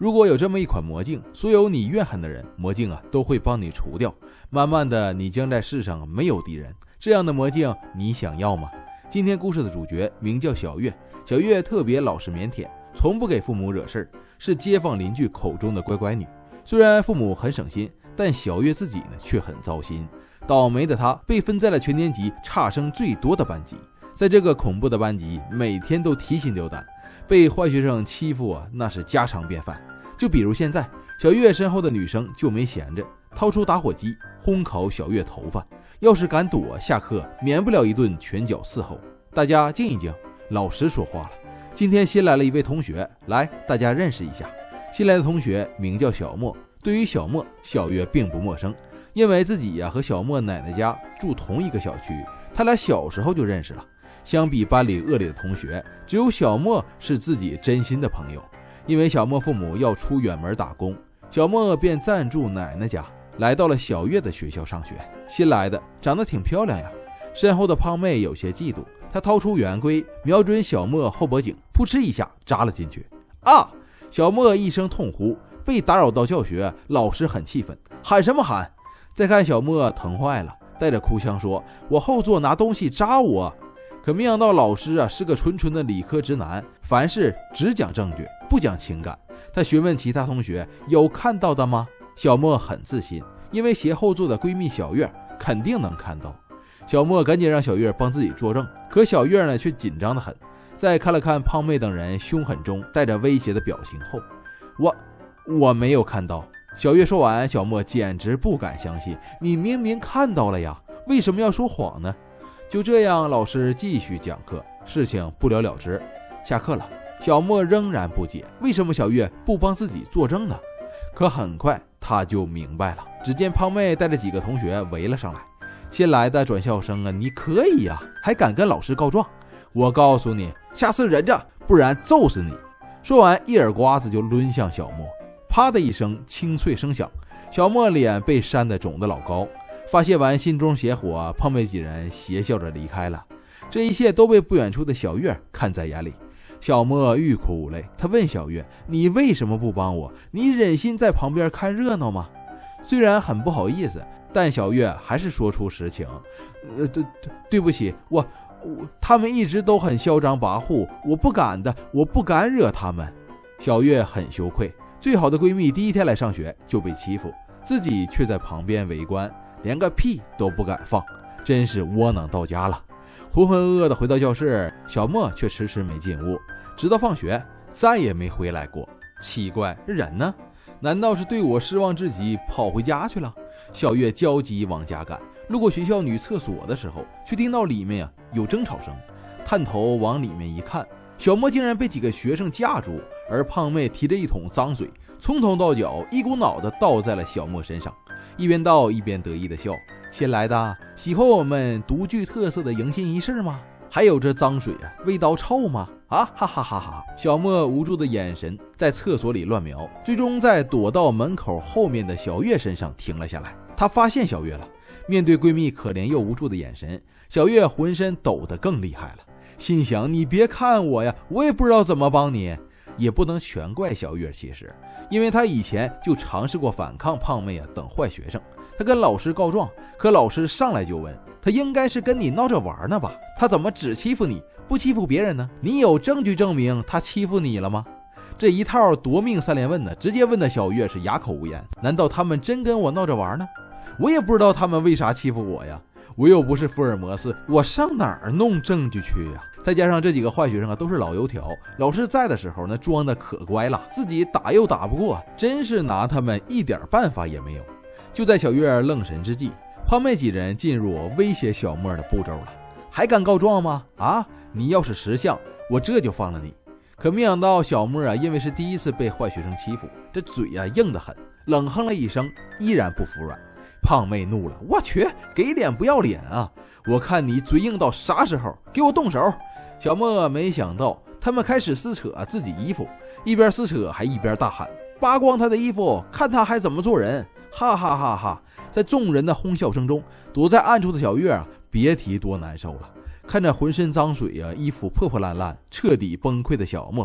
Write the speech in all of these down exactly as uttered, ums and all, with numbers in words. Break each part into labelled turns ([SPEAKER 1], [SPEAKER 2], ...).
[SPEAKER 1] 如果有这么一款魔镜，所有你怨恨的人，魔镜啊都会帮你除掉。慢慢的，你将在世上没有敌人。这样的魔镜，你想要吗？今天故事的主角名叫小月，小月特别老实腼腆，从不给父母惹事儿，是街坊邻居口中的乖乖女。虽然父母很省心，但小月自己呢却很糟心。倒霉的她被分在了全年级差生最多的班级，在这个恐怖的班级，每天都提心吊胆，被坏学生欺负啊，那是家常便饭。就比如现在，小月身后的女生就没闲着，掏出打火机烘烤小月头发，要是敢躲，下课免不了一顿拳脚伺候。大家静一静，老师说话了。今天新来了一位同学，来，大家认识一下。新来的同学名叫小莫。对于小莫，小月并不陌生，因为自己呀、啊、和小莫奶奶家住同一个小区，他俩小时候就认识了。相比班里恶劣的同学，只有小莫是自己真心的朋友。因为小莫父母要出远门打工，小莫便暂住奶奶家，来到了小月的学校上学。新来的长得挺漂亮呀，身后的胖妹有些嫉妒，她掏出圆规，瞄准小莫后脖颈，扑哧一下扎了进去。啊！小莫一声痛呼，被打扰到教学，老师很气愤，喊什么喊？再看小莫疼坏了，带着哭腔说：“我后座拿东西扎我。”可没想到老师啊是个纯纯的理科直男，凡事只讲证据，不讲情感。他询问其他同学有看到的吗？小莫很自信，因为斜后座的闺蜜小月肯定能看到。小莫赶紧让小月帮自己作证，可小月呢却紧张得很。再看了看胖妹等人凶狠中带着威胁的表情后，我我没有看到。小月说完，小莫简直不敢相信，你明明看到了呀，为什么要说谎呢？就这样，老师继续讲课，事情不了了之。下课了，小莫仍然不解，为什么小月不帮自己作证呢？可很快他就明白了。只见胖妹带着几个同学围了上来，新来的转校生啊，你可以呀、啊，还敢跟老师告状？我告诉你，下次忍着，不然揍死你！说完，一耳刮子就抡向小莫，啪的一声清脆声响，小莫脸被扇得肿得老高。发泄完心中邪火，胖妹几人邪笑着离开了。这一切都被不远处的小月看在眼里。小莫欲哭无泪，他问小月：“你为什么不帮我？你忍心在旁边看热闹吗？”虽然很不好意思，但小月还是说出实情：“呃，对对，对不起，我我他们一直都很嚣张跋扈，我不敢的，我不敢惹他们。”小月很羞愧，最好的闺蜜第一天来上学就被欺负，自己却在旁边围观。连个屁都不敢放，真是窝囊到家了。浑浑噩噩的回到教室，小莫却迟迟没进屋，直到放学再也没回来过。奇怪，人呢？难道是对我失望至极，跑回家去了？小月焦急往家赶，路过学校女厕所的时候，却听到里面呀、啊、有争吵声。探头往里面一看，小莫竟然被几个学生架住，而胖妹提着一桶脏水，从头到脚一股脑的倒在了小莫身上。一边倒一边得意的笑，新来的喜欢我们独具特色的迎新仪式吗？还有这脏水啊，味道臭吗？啊哈哈哈哈！小莫无助的眼神在厕所里乱瞄，最终在躲到门口后面的小月身上停了下来。他发现小月了，面对闺蜜可怜又无助的眼神，小月浑身抖得更厉害了，心想：你别看我呀，我也不知道怎么帮你。也不能全怪小月，其实因为他以前就尝试过反抗胖妹啊等坏学生。他跟老师告状，可老师上来就问他，应该是跟你闹着玩呢吧？他怎么只欺负你不欺负别人呢？你有证据证明他欺负你了吗？这一套夺命三连问呢，直接问的小月是哑口无言。难道他们真跟我闹着玩呢？我也不知道他们为啥欺负我呀，我又不是福尔摩斯，我上哪儿弄证据去呀？再加上这几个坏学生啊都是老油条，老师在的时候呢装的可乖了，自己打又打不过，真是拿他们一点办法也没有。就在小月愣神之际，胖妹几人进入威胁小莫的步骤了。还敢告状吗？啊，你要是识相，我这就放了你。可没想到小莫啊，因为是第一次被坏学生欺负，这嘴啊硬得很，冷哼了一声，依然不服软。胖妹怒了，我去，给脸不要脸啊！我看你嘴硬到啥时候，给我动手！小莫没想到他们开始撕扯自己衣服，一边撕扯还一边大喊，扒光他的衣服，看他还怎么做人！哈哈哈哈！在众人的哄笑声中，躲在暗处的小月啊，别提多难受了。看着浑身脏水啊，衣服破破烂烂，彻底崩溃的小莫，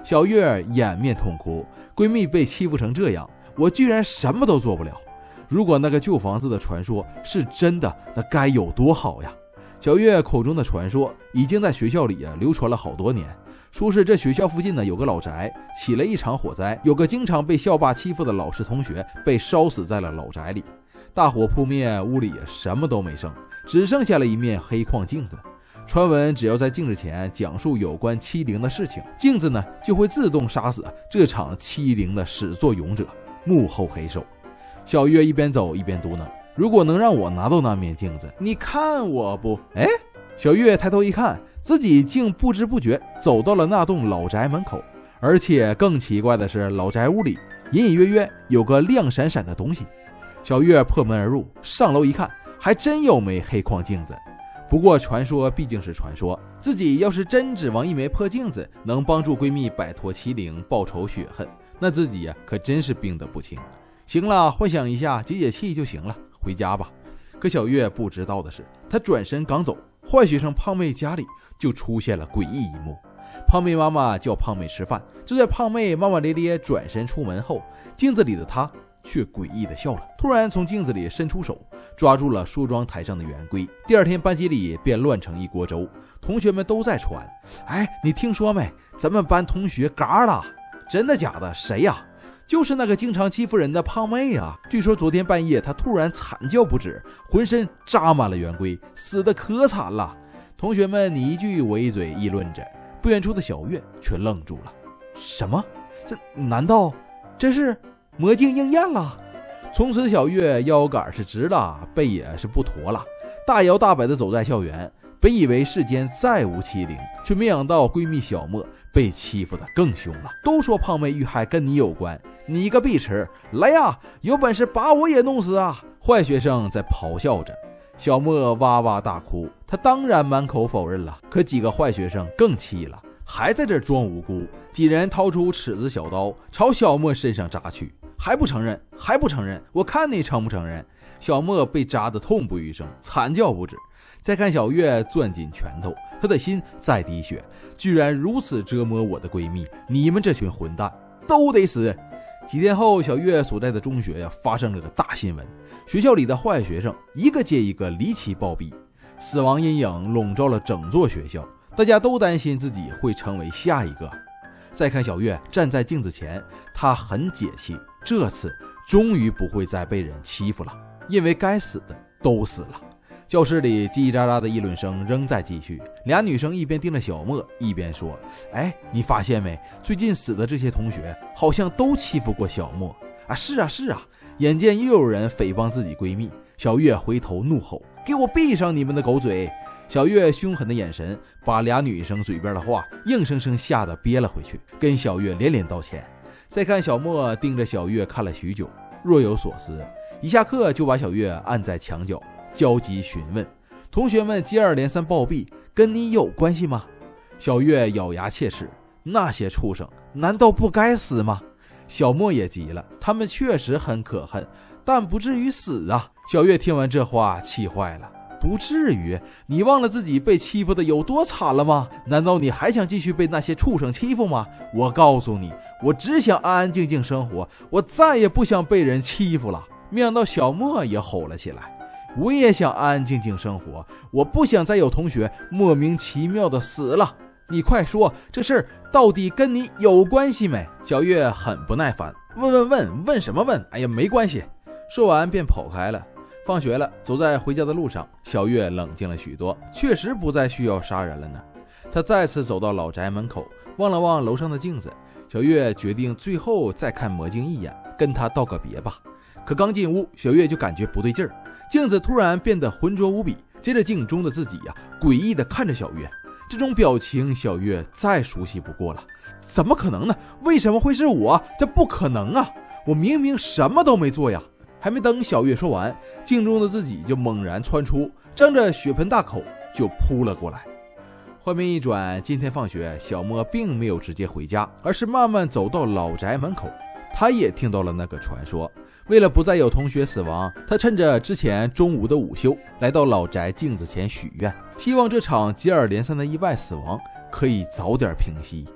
[SPEAKER 1] 小月掩面痛哭，闺蜜被欺负成这样，我居然什么都做不了。如果那个旧房子的传说是真的，那该有多好呀！小月口中的传说已经在学校里啊流传了好多年，说是这学校附近呢有个老宅起了一场火灾，有个经常被校霸欺负的老师同学被烧死在了老宅里。大火扑灭，屋里什么都没剩，只剩下了一面黑框镜子。传闻只要在镜子前讲述有关欺凌的事情，镜子呢就会自动杀死这场欺凌的始作俑者，幕后黑手。小月一边走一边嘟囔，如果能让我拿到那面镜子，你看我不……哎，小月抬头一看，自己竟不知不觉走到了那栋老宅门口，而且更奇怪的是，老宅屋里隐隐约约有个亮闪闪的东西。小月破门而入，上楼一看，还真有枚黑框镜子。不过传说毕竟是传说，自己要是真指望一枚破镜子能帮助闺蜜摆脱欺凌报仇雪恨，那自己呀可真是病得不轻。行了，幻想一下解解气就行了，回家吧。可小月不知道的是，她转身刚走，坏学生胖妹家里就出现了诡异一幕。胖妹妈妈叫胖妹吃饭，就在胖妹骂骂咧咧转身出门后，镜子里的她却诡异地笑了，突然从镜子里伸出手，抓住了梳妆台上的圆规。第二天班级里便乱成一锅粥，同学们都在传，哎，你听说没？咱们班同学嘎了。真的假的？谁呀？就是那个经常欺负人的胖妹啊！据说昨天半夜她突然惨叫不止，浑身扎满了圆规，死得可惨了。同学们你一句我一嘴议论着，不远处的小月却愣住了。什么？这难道这是魔镜应验了？从此小月腰杆是直了，背也是不驼了，大摇大摆地走在校园。本以为世间再无欺凌，却没想到闺蜜小莫被欺负得更凶了。都说胖妹遇害跟你有关，你个碧池，来呀，有本事把我也弄死啊！坏学生在咆哮着，小莫哇哇大哭，他当然满口否认了。可几个坏学生更气了，还在这装无辜，几人掏出尺子小刀朝小莫身上扎去。还不承认？还不承认？我看你承不承认？小莫被扎得痛不欲生，惨叫不止。再看小月攥紧拳头，她的心在滴血，居然如此折磨我的闺蜜，你们这群混蛋都得死！几天后，小月所在的中学呀发生了个大新闻，学校里的坏学生一个接一个离奇暴毙，死亡阴影笼罩了整座学校，大家都担心自己会成为下一个。再看小月站在镜子前，她很解气，这次终于不会再被人欺负了，因为该死的都死了。教室里叽叽喳喳的议论声仍在继续，俩女生一边盯着小莫，一边说，哎，你发现没，最近死的这些同学好像都欺负过小莫啊！是啊是啊。眼见又有人诽谤自己闺蜜，小月回头怒吼，给我闭上你们的狗嘴！小月凶狠的眼神把俩女生嘴边的话硬生生吓得憋了回去，跟小月连连道歉。再看小莫盯着小月看了许久，若有所思，一下课就把小月按在墙角，焦急询问，同学们接二连三暴毙，跟你有关系吗？小月咬牙切齿，那些畜生难道不该死吗？小莫也急了，他们确实很可恨，但不至于死啊！小月听完这话气坏了，不至于？你忘了自己被欺负的有多惨了吗？难道你还想继续被那些畜生欺负吗？我告诉你，我只想安安静静生活，我再也不想被人欺负了。没想到小莫也吼了起来，我也想安安静静生活，我不想再有同学莫名其妙的死了。你快说，这事儿到底跟你有关系没？小月很不耐烦，问问问问什么问？哎呀，没关系。说完便跑开了。放学了，走在回家的路上，小月冷静了许多，确实不再需要杀人了呢。她再次走到老宅门口，望了望楼上的镜子，小月决定最后再看魔镜一眼，跟他道个别吧。可刚进屋，小月就感觉不对劲儿，镜子突然变得浑浊无比，接着镜中的自己呀、啊，诡异地看着小月，这种表情小月再熟悉不过了。怎么可能呢？为什么会是我？这不可能啊！我明明什么都没做呀！还没等小月说完，镜中的自己就猛然窜出，张着血盆大口就扑了过来。画面一转，今天放学，小莫并没有直接回家，而是慢慢走到老宅门口。他也听到了那个传说，为了不再有同学死亡，他趁着之前中午的午休，来到老宅镜子前许愿，希望这场接二连三的意外死亡可以早点平息。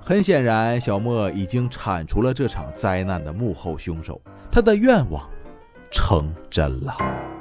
[SPEAKER 1] 很显然，小莫已经铲除了这场灾难的幕后凶手，他的愿望成真了。